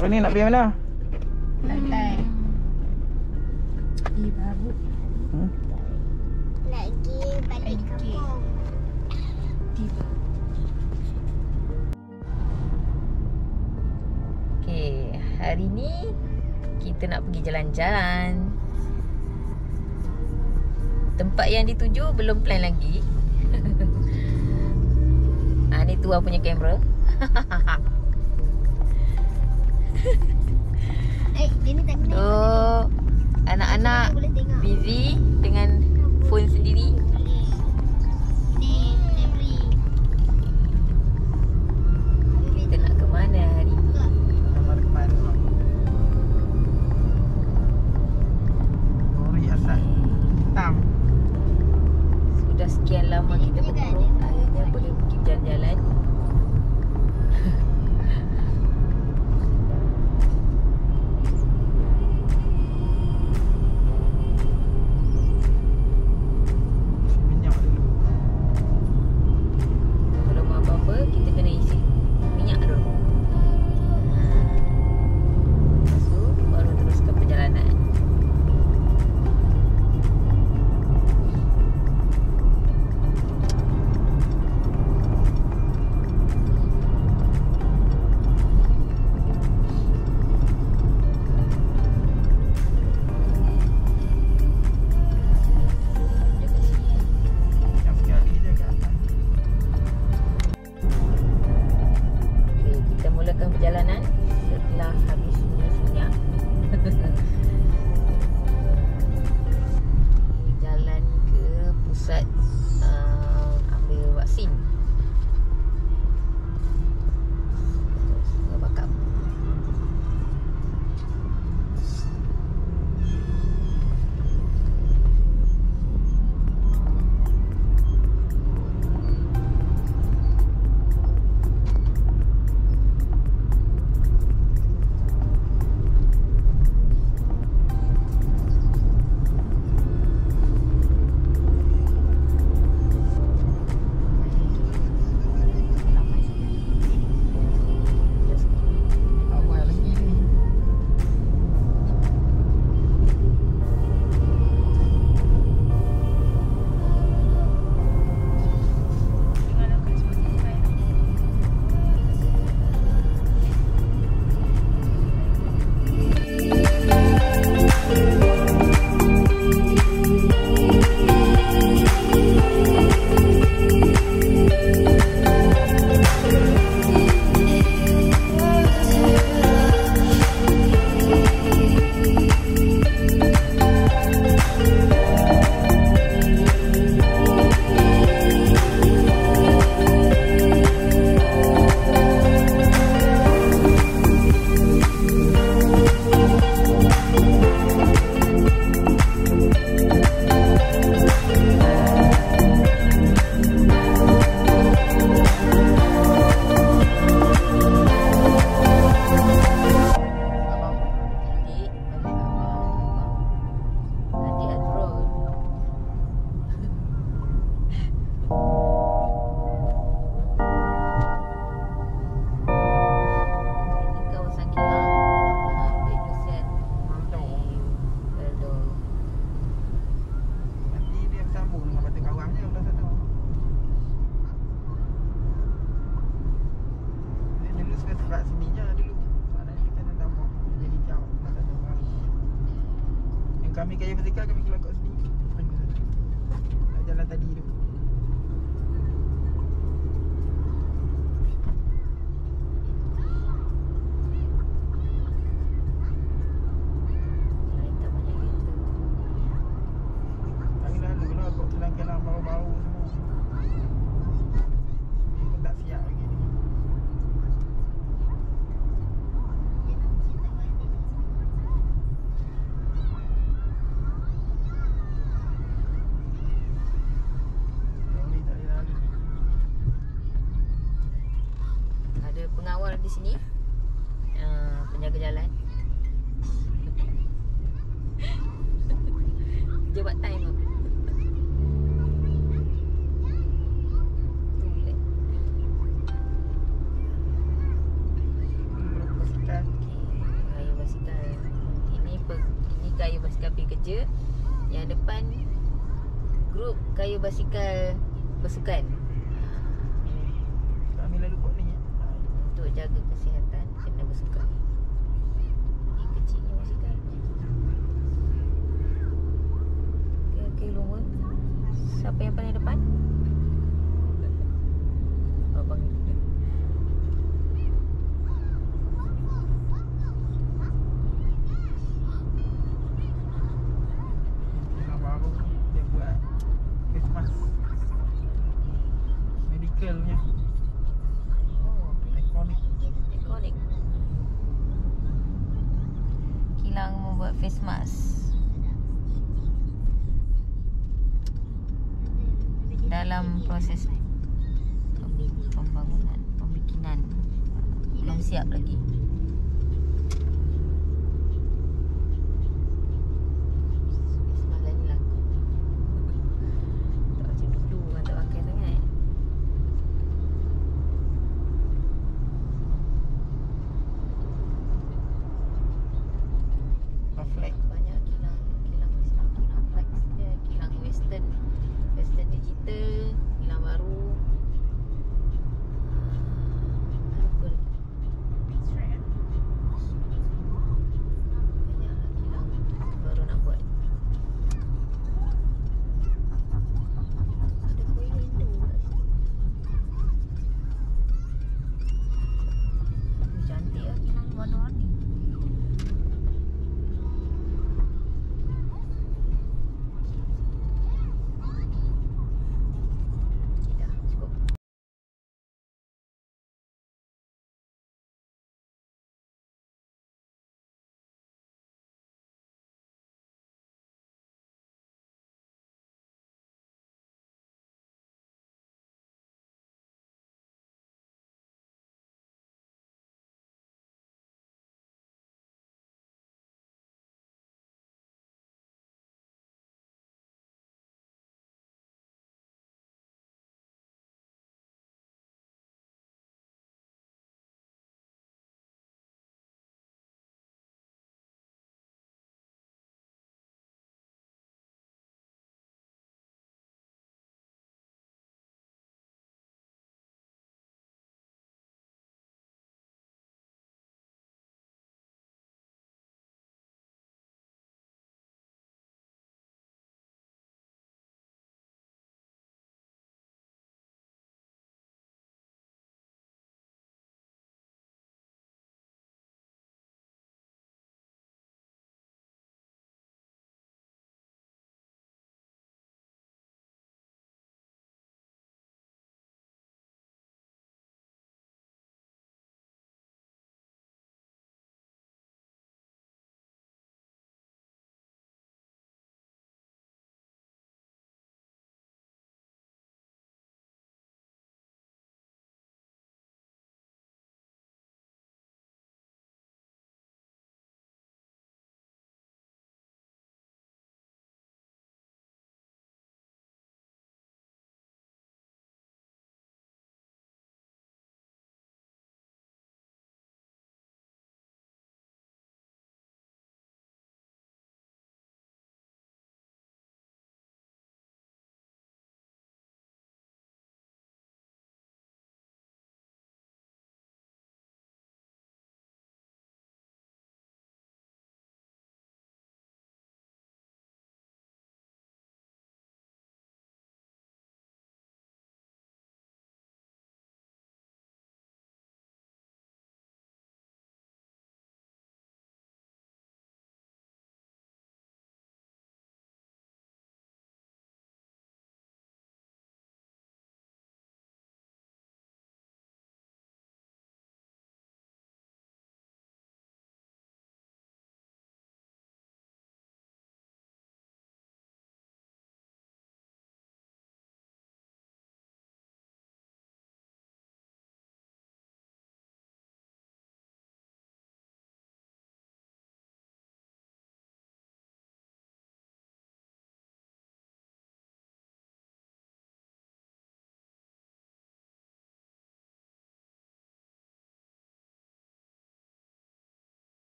Hari ni nak pergi mana? Pantai. Baru. Lagi balik kampung. Tiba. Okay, hari ni kita nak pergi jalan-jalan. Tempat yang dituju belum plan lagi. Ni Tua punya kamera. Dia ni tak kena. So, anak-anak Boleh tengok. busy dengan phone sendiri. Boleh. Ni beli. Kita nak ke mana hari ni? Nama ke mana? Lori asal hitam. Sudah sekian lama kita berkurung, akhirnya boleh pergi jalan-jalan. Minyak dulu. Kalau mau apa-apa, kita kena isi minyak dulu. Lepas tu, baru teruskan perjalanan. Yang sekali je kat atas. Okey, kita mulakan perjalanan setelah habis minyak. Jalan ke pusat ambil vaksin. Terus bakap. Awal lagi ni. Nanti Azrul. Ini kawasan kita. Pendusian Beldo. Nanti dia bersambung dengan Batu Kawangnya belah sana. Dia dulu suka serat sini je dulu. Mana ni kena tambah jadi hijau belah sana baru. Yang kami kaya vertikal kami keluar kat sini. Tengok sana. Nak jalan tadi tu. Kereta banyak kereta. Hari lalu lah kau kelang-kelang bau-bau semua. Ni pun tak siap lagi ni. Lori tak boleh lalu. Ada pengawal di sini. Penjaga jalan. Dia buat time tu. Tulis. Berapa basikal? Okey. basikal bersukan. Kami lalu buat ni. Untuk jaga kesihatan kena bersukan. Ini kecilnya basikal. Okey, lumba. Siapa yang paling depan? Abang ni. Yang baru dia buat face mask medicalnya. Oh, Iconic. ikonik. Kilang membuat face mask dalam proses pembangunan, pembikinan. Belum siap lagi. Face mask lain laku. Tak macam dulu orang tak pakai sangat. Flex. Banyak kilang flex dia, kilang western digital, kilang baru. Apa lagi?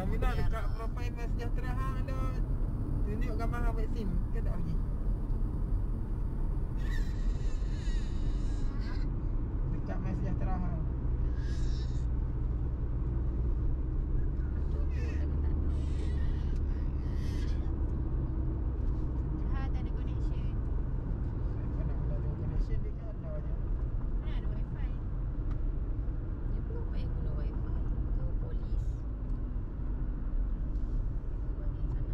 Aminah dekat Propai Mas Sejahtera hang ada tunjuk gambar hang vaksin ke tak pergi? Dekat Mas Sejahtera hang. Ha, tak ada connection. Saya nak ada connection dia kan ada je. Mana ada wifi? Dia belum payah guna wifi ke polis. Bagi sana.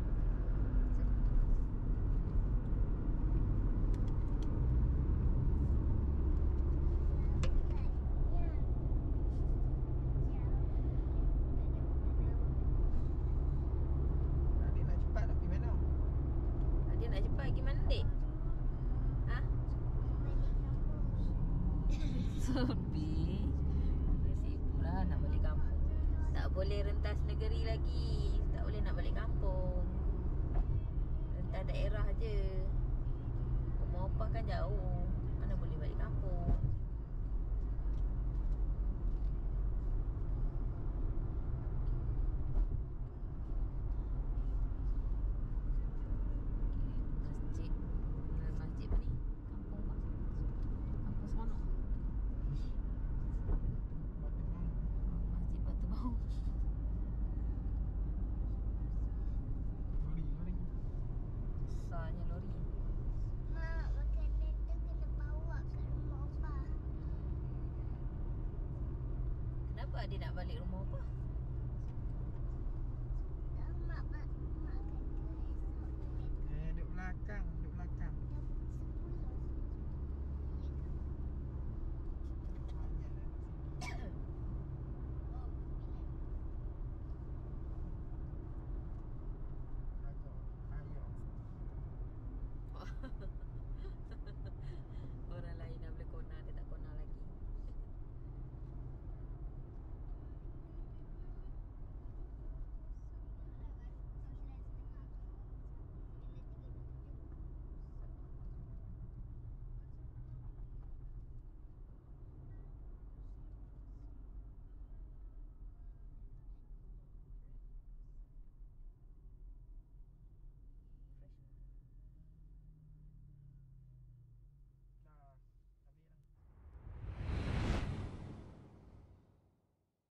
Adik nak cepat nak pergi mana? Dia nak cepat pergi mana, Dek? Ha? Sepi. Dia sibuk lah nak balik kampung. Tak boleh rentas negeri lagi. Tak boleh nak balik kampung. Rentas daerah je. Rumah opah kan jauh. Mana boleh balik kampung. Masjid. Masjid apa ni? Kampung apa? Kampung Seronok. Batu Bang. Masjid Batu Bau. Lori. Besarnya lori. Mak, makanan tu kena bawa kat rumah opah. Kenapa dia nak balik rumah opah?